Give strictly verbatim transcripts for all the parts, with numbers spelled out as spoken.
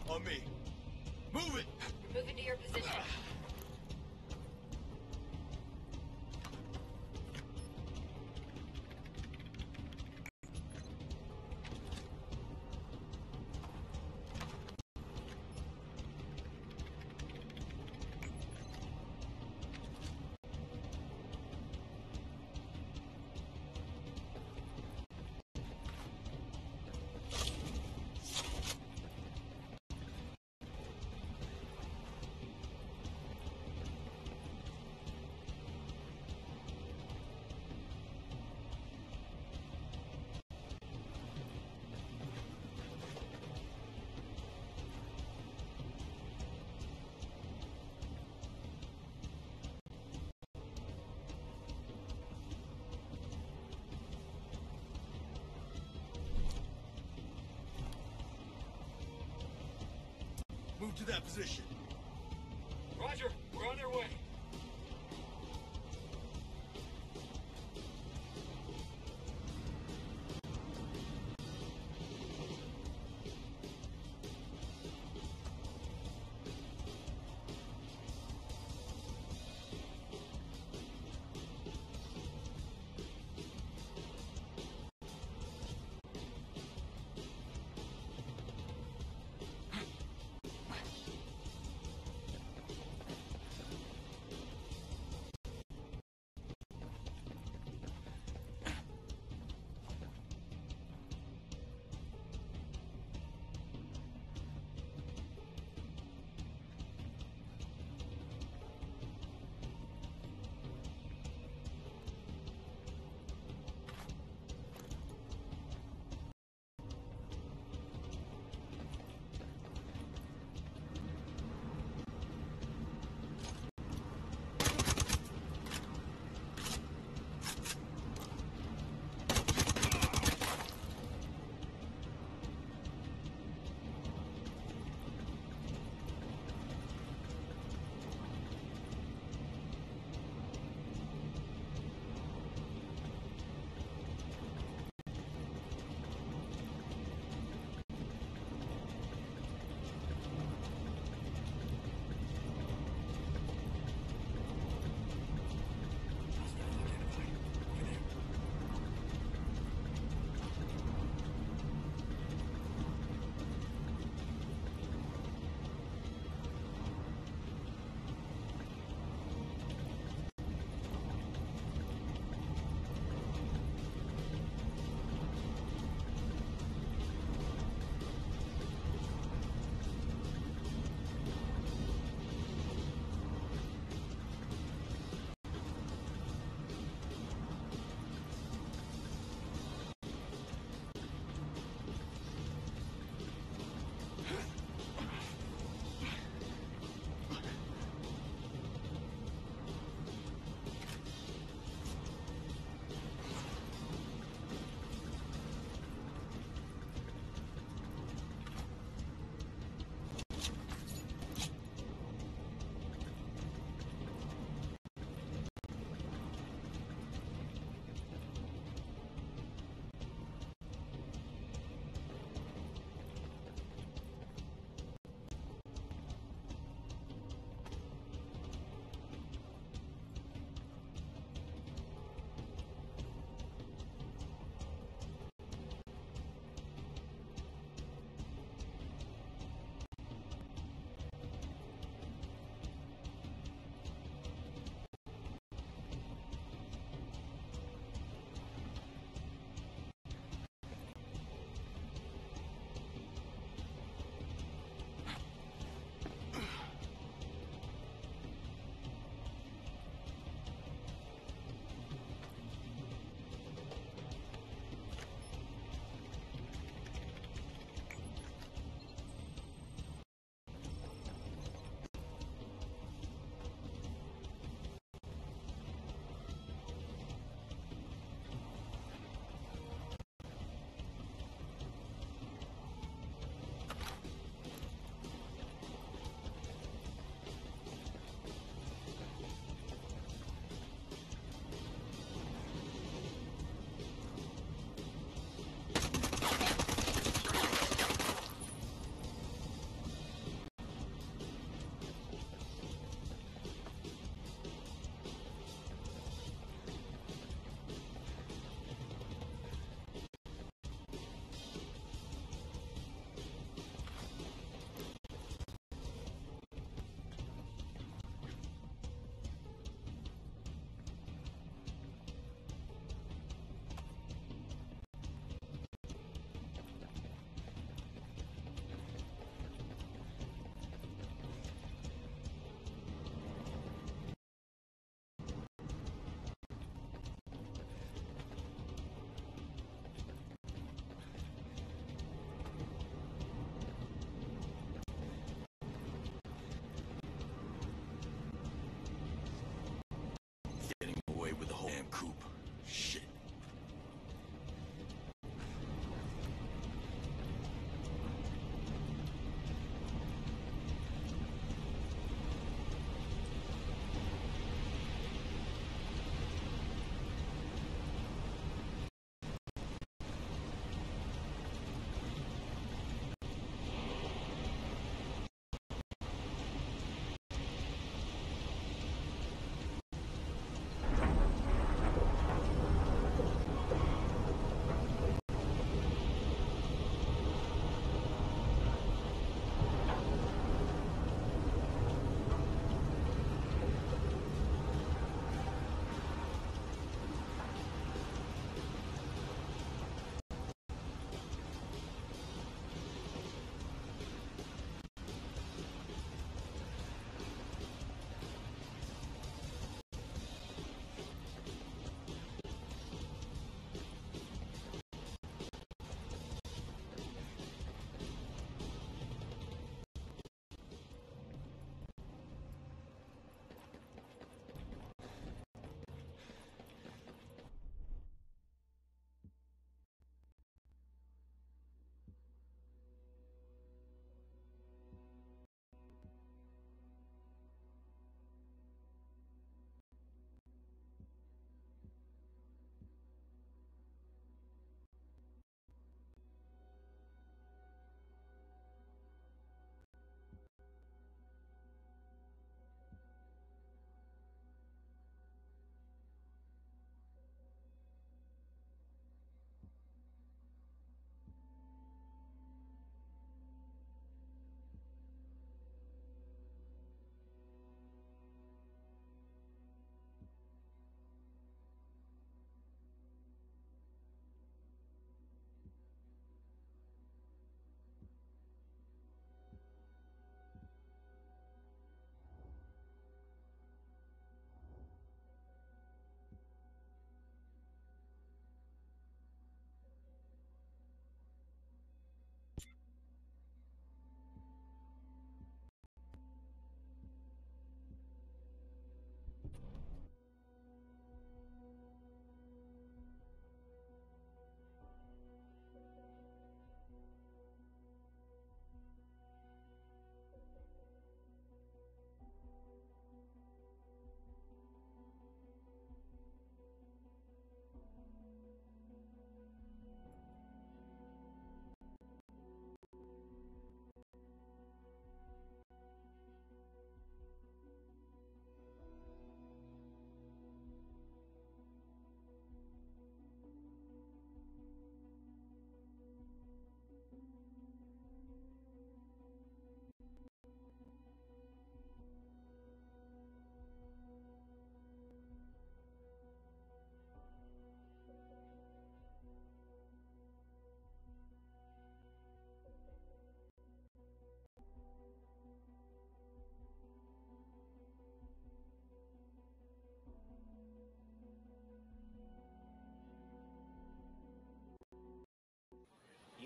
On me. Move it! Move into your position. Move to that position. Roger, we're on our way.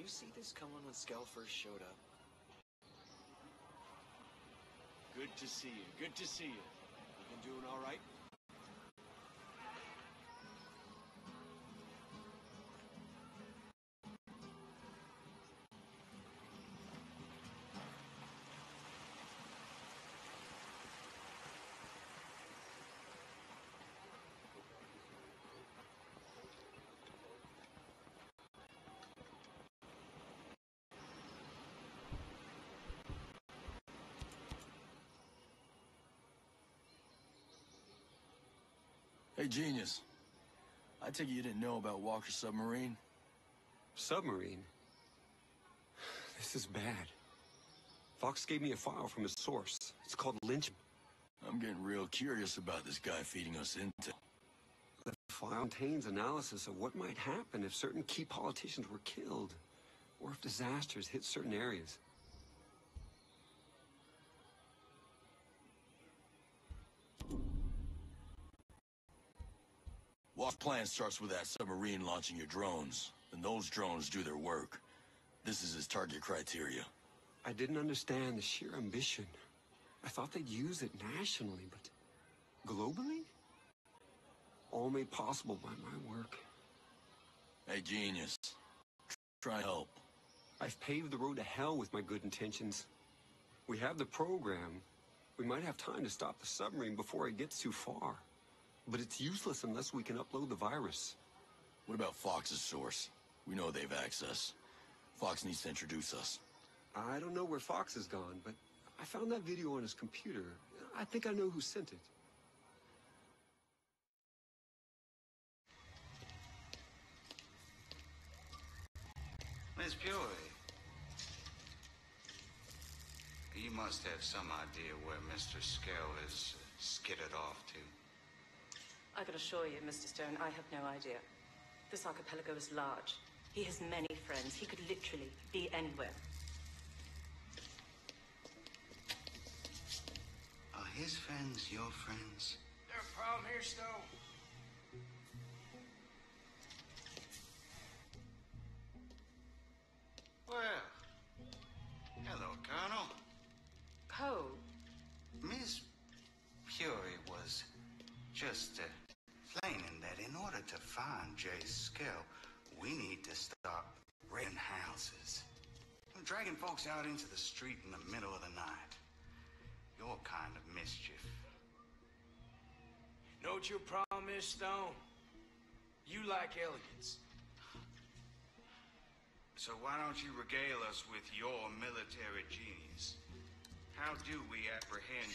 you see this coming when Skell first showed up? Good to see you. Good to see you. You been doing all right? Hey, Genius. I take it you didn't know about Walker's submarine? Submarine? This is bad. Fox gave me a file from his source. It's called Lynchman. I'm getting real curious about this guy feeding us intel. The file contains analysis of what might happen if certain key politicians were killed, or if disasters hit certain areas. Walk's plan starts with that submarine launching your drones, and those drones do their work. This is his target criteria. I didn't understand the sheer ambition. I thought they'd use it nationally, but globally? All made possible by my work. Hey, Genius. Try and help. I've paved the road to hell with my good intentions. We have the program. We might have time to stop the submarine before it gets too far. But it's useless unless we can upload the virus. What about Fox's source? We know they've access. Fox needs to introduce us. I don't know where Fox has gone, but I found that video on his computer. I think I know who sent it. Miss Bury, you must have some idea where Mister Skell is skidded off to. I can assure you, Mister Stone, I have no idea. This archipelago is large. He has many friends. He could literally be anywhere. Are his friends your friends? There a problem here, Stone? Well, hello, Colonel. Poe? Miss Fury was just uh, explaining that in order to find Jace Skell, we need to stop raiding houses. Dragging folks out into the street in the middle of the night. Your kind of mischief. Know what your problem is, Stone? You like elegance. So why don't you regale us with your military genius? How do we apprehend...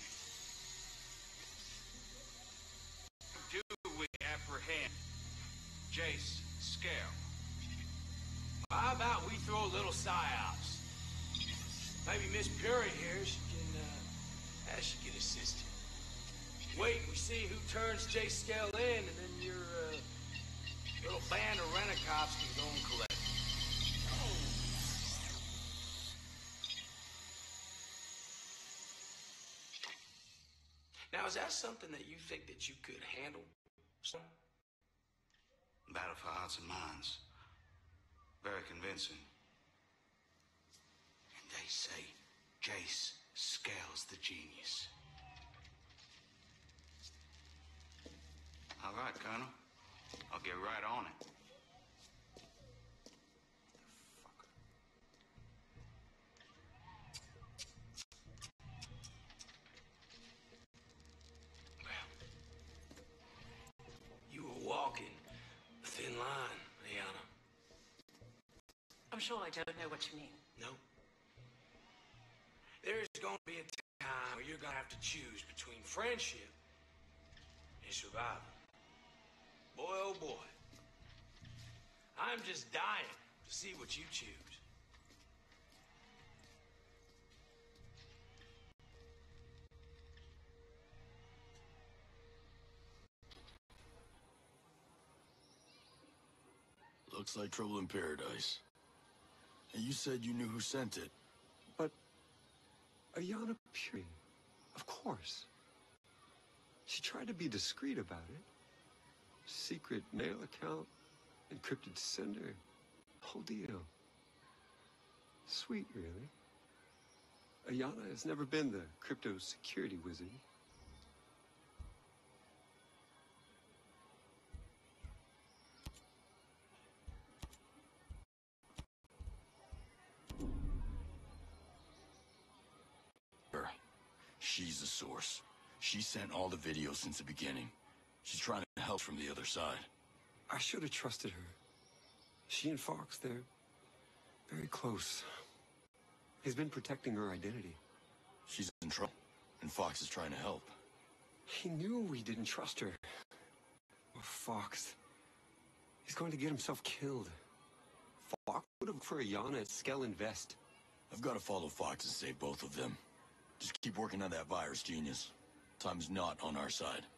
How do we apprehend Jace Skell? How about we throw a little psyops? Maybe Miss Fury here, she can, uh, uh, she can assist you. Wait, we see who turns Jace Skell in, and then your, uh, little band of rent-a-cops can go and collect. Now, is that something that you think that you could handle, son? Battle for hearts and minds. Very convincing. And they say Jace Skell's the genius. All right, Colonel. I'll get right on it. You were walking a thin line, Liana. I'm sure I don't know what you mean. No? There's going to be a time where you're going to have to choose between friendship and survival. Boy, oh boy. I'm just dying to see what you choose. Looks like trouble in paradise. And you said you knew who sent it. But Ayanna Puri, of course. She tried to be discreet about it. Secret mail account, encrypted sender, whole deal. Sweet, really. Ayana has never been the crypto security wizard. Her. She's the source. She sent all the videos since the beginning. She's trying to help from the other side. I should have trusted her. She and Fox, they're very close. He's been protecting her identity. She's in trouble, and Fox is trying to help. He knew we didn't trust her. Oh, Fox. He's going to get himself killed. Fox would have for Ayana at Skell Invest. I've got to follow Fox and save both of them. Just keep working on that virus, genius. Time's not on our side.